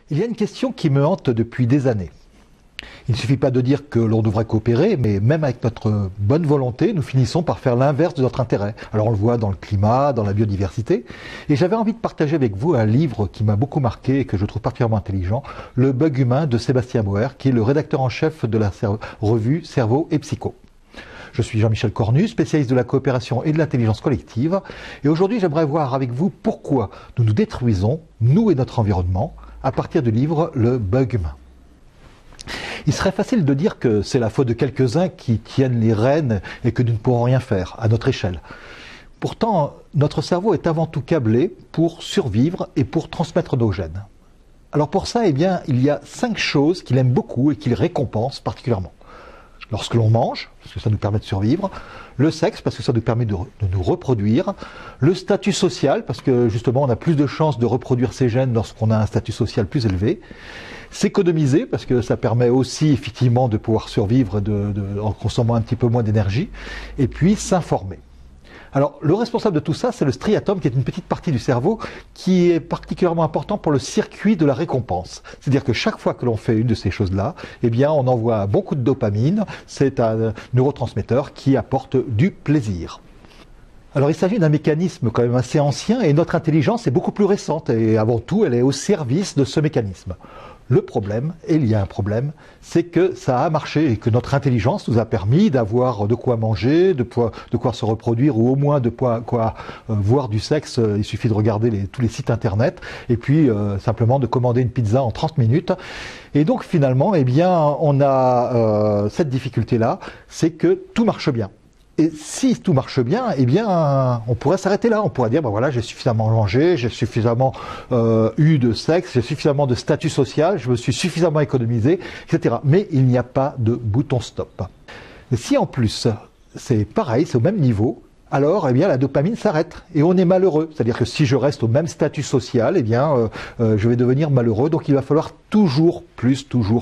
Il y a une question qui me hante depuis des années. Il ne suffit pas de dire que l'on devrait coopérer, mais même avec notre bonne volonté, nous finissons par faire l'inverse de notre intérêt. Alors on le voit dans le climat, dans la biodiversité. Et j'avais envie de partager avec vous un livre qui m'a beaucoup marqué et que je trouve particulièrement intelligent, Le bug humain de Sébastien Bauer, qui est le rédacteur en chef de la revue Cerveau et Psycho. Je suis Jean-Michel Cornu, spécialiste de la coopération et de l'intelligence collective. Et aujourd'hui, j'aimerais voir avec vous pourquoi nous nous détruisons, nous et notre environnement, à partir du livre Le bug humain. Il serait facile de dire que c'est la faute de quelques-uns qui tiennent les rênes et que nous ne pourrons rien faire à notre échelle. Pourtant, notre cerveau est avant tout câblé pour survivre et pour transmettre nos gènes. Alors pour ça, il y a 5 choses qu'il aime beaucoup et qu'il récompense particulièrement. Lorsque l'on mange, parce que ça nous permet de survivre, le sexe, parce que ça nous permet de nous reproduire, le statut social, parce que justement on a plus de chances de reproduire ses gènes lorsqu'on a un statut social plus élevé, s'économiser, parce que ça permet aussi effectivement de pouvoir survivre en consommant un petit peu moins d'énergie, et puis s'informer. Alors, le responsable de tout ça, c'est le striatum, qui est une petite partie du cerveau qui est particulièrement important pour le circuit de la récompense. C'est-à-dire que chaque fois que l'on fait une de ces choses-là, on envoie un bon coup de dopamine. C'est un neurotransmetteur qui apporte du plaisir. Alors, il s'agit d'un mécanisme quand même assez ancien et notre intelligence est beaucoup plus récente et avant tout, elle est au service de ce mécanisme. Le problème, et il y a un problème, c'est que ça a marché et que notre intelligence nous a permis d'avoir de quoi manger, de quoi se reproduire ou au moins de quoi voir du sexe. Il suffit de regarder tous les sites internet et puis simplement de commander une pizza en 30 minutes. Et donc finalement, on a cette difficulté-là, c'est que tout marche bien. Et si tout marche bien, on pourrait s'arrêter là. On pourrait dire, voilà, j'ai suffisamment mangé, j'ai suffisamment eu de sexe, j'ai suffisamment de statut social, je me suis suffisamment économisé, etc. Mais il n'y a pas de bouton stop. Et si en plus, c'est pareil, c'est au même niveau, alors la dopamine s'arrête et on est malheureux. C'est-à-dire que si je reste au même statut social, je vais devenir malheureux. Donc il va falloir toujours plus.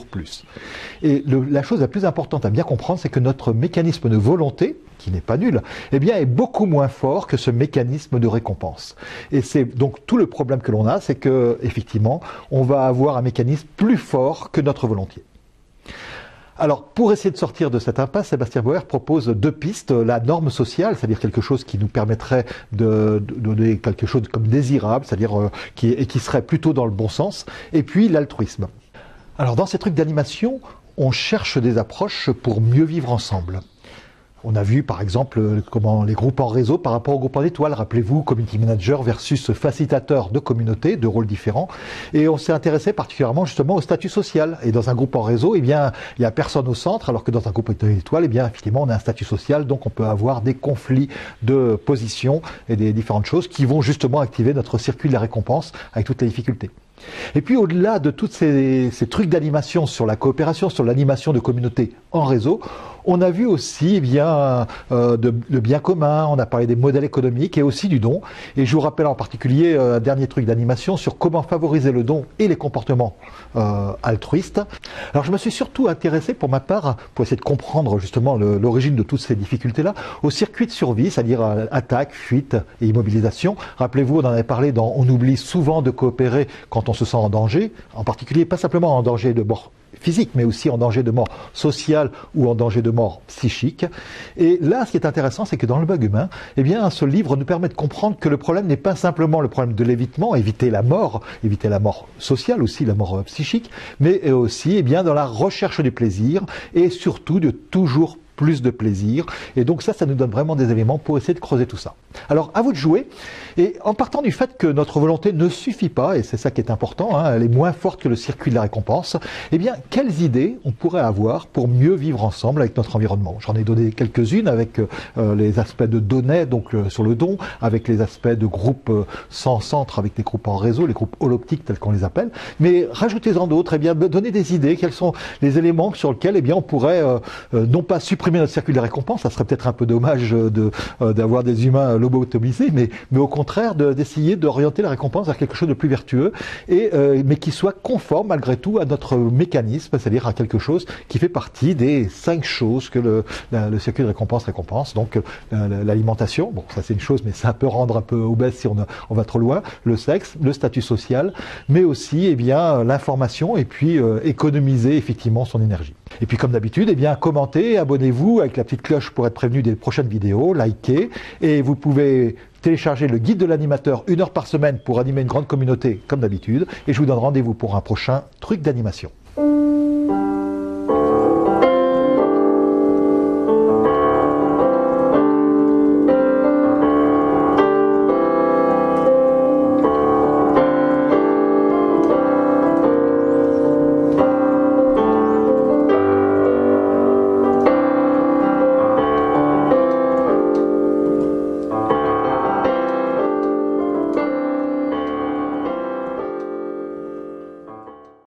Et la chose la plus importante à bien comprendre, c'est que notre mécanisme de volonté, qui n'est pas nul, est beaucoup moins fort que ce mécanisme de récompense. Et c'est donc tout le problème que l'on a, c'est que effectivement, on va avoir un mécanisme plus fort que notre volonté. Alors, pour essayer de sortir de cette impasse, Sébastien Bauer propose 2 pistes. La norme sociale, c'est-à-dire quelque chose qui nous permettrait de donner quelque chose comme désirable, c'est-à-dire qui serait plutôt dans le bon sens, et puis l'altruisme. Alors, dans ces trucs d'animation, on cherche des approches pour mieux vivre ensemble. On a vu par exemple comment les groupes en réseau par rapport aux groupes en étoiles, rappelez-vous, community manager versus facilitateur de communauté, de rôles différents. Et on s'est intéressé particulièrement justement au statut social. Et dans un groupe en réseau, il n'y a personne au centre, alors que dans un groupe en étoile, effectivement, on a un statut social, donc on peut avoir des conflits de position et des différentes choses qui vont justement activer notre circuit de la récompense avec toutes les difficultés. Et puis au-delà de tous ces trucs d'animation sur la coopération, sur l'animation de communautés en réseau, on a vu aussi le bien commun, on a parlé des modèles économiques et aussi du don. Et je vous rappelle en particulier un dernier truc d'animation sur comment favoriser le don et les comportements altruistes. Alors je me suis surtout intéressé pour ma part, pour essayer de comprendre justement l'origine de toutes ces difficultés-là, au circuit de survie, c'est-à-dire attaque, fuite et immobilisation. Rappelez-vous, on en avait parlé on oublie souvent de coopérer quand on se sent en danger, en particulier pas simplement en danger de mort physique, mais aussi en danger de mort sociale ou en danger de mort psychique. Et là, ce qui est intéressant, c'est que dans le bug humain, ce livre nous permet de comprendre que le problème n'est pas simplement le problème de l'évitement, éviter la mort sociale aussi, la mort psychique, mais aussi dans la recherche du plaisir et surtout de toujours plus de plaisir. Et donc ça nous donne vraiment des éléments pour essayer de creuser tout ça. Alors, à vous de jouer. Et en partant du fait que notre volonté ne suffit pas, et c'est ça qui est important, elle est moins forte que le circuit de la récompense, quelles idées on pourrait avoir pour mieux vivre ensemble avec notre environnement? J'en ai donné quelques-unes avec les aspects de données, donc sur le don, avec les aspects de groupes sans centre, avec des groupes en réseau, les groupes holoptiques tels qu'on les appelle. Mais rajoutez-en d'autres, donnez des idées, quels sont les éléments sur lesquels on pourrait non pas supprimer supprimer notre circuit de récompense, ça serait peut-être un peu dommage d'avoir des humains lobotomisés, mais au contraire d'essayer d'orienter la récompense vers quelque chose de plus vertueux, mais qui soit conforme malgré tout à notre mécanisme, c'est-à-dire à quelque chose qui fait partie des 5 choses que le circuit de récompense récompense. Donc l'alimentation, bon ça c'est une chose, mais ça peut rendre un peu obèse si on va trop loin, le sexe, le statut social, mais aussi eh bien l'information et puis économiser effectivement son énergie. Et puis comme d'habitude, eh bien commentez, abonnez-vous avec la petite cloche pour être prévenu des prochaines vidéos, likez, et vous pouvez télécharger le guide de l'animateur 1 heure par semaine pour animer une grande communauté comme d'habitude, et je vous donne rendez-vous pour un prochain truc d'animation.